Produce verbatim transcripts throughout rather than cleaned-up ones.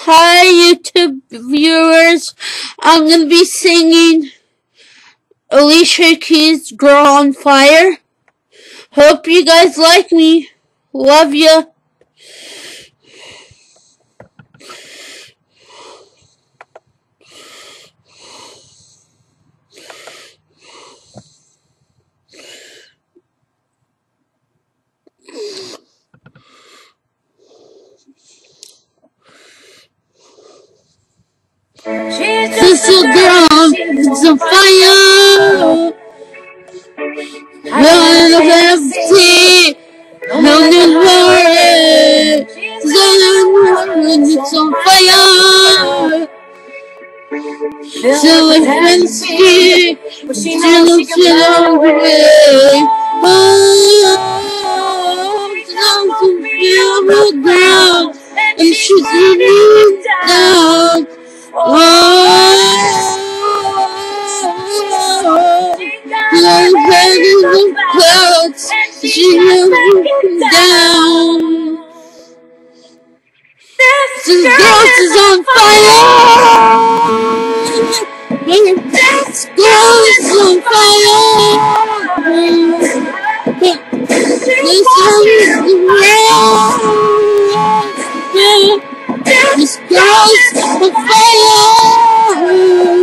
Hi YouTube viewers, I'm gonna be singing Alicia Keys' Girl on Fire. Hope you guys like me. Love ya. She's a girl, it's on fire. Run of empty, no need worry. It's on fire. So if it's here, she looks away. Oh, down to feel the ground, and she's leaning down. Oh, no head in the clouds, she looking down. This girl is on fire. This girl is on fire. This girl is real. This girl is on fire.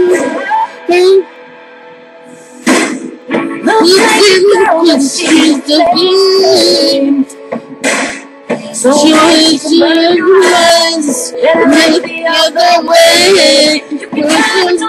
Look at she's the game. So she was your friends, and make the other way. You can't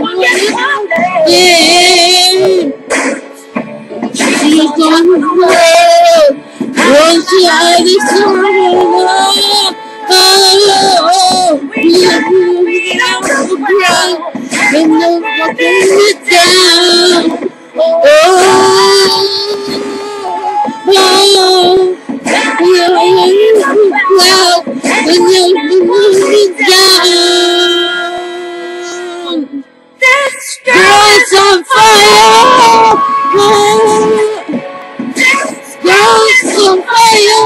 yeah. She's on the road, once she had it so oh, we are moving out the ground, and no fucking it down. Oh, oh. Well, when you move it down, this girl's on fire. This girl's on fire.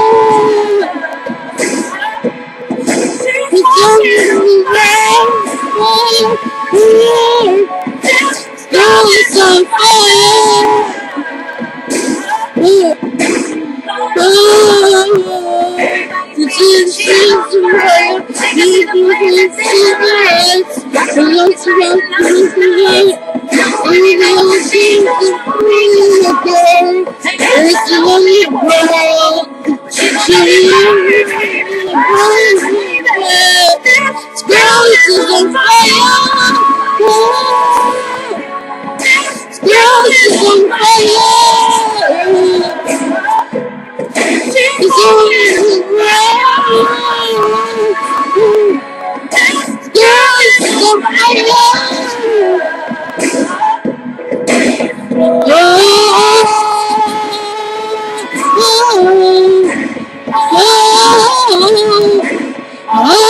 It's on the ground. This girl's on fire. Oh, she's right. She's right. The looks around the and she's the queen again. It's the only girl. She's this girl is on fire. This girl is on fire. It's on the ground. Girl, it's on fire. Oh, oh, oh,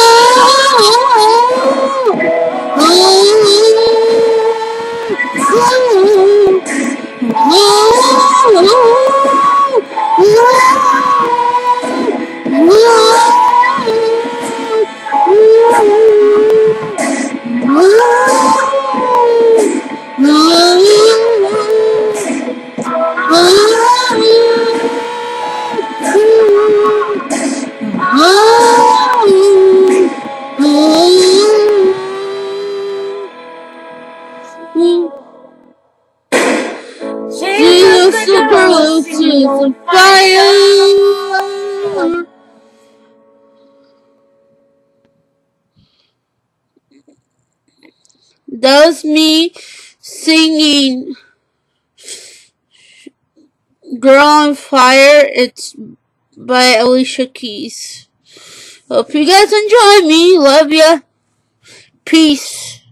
she's the girl, she's on fire. That was me singing Girl on Fire. It's by Alicia Keys. Hope you guys enjoy me. Love ya. Peace.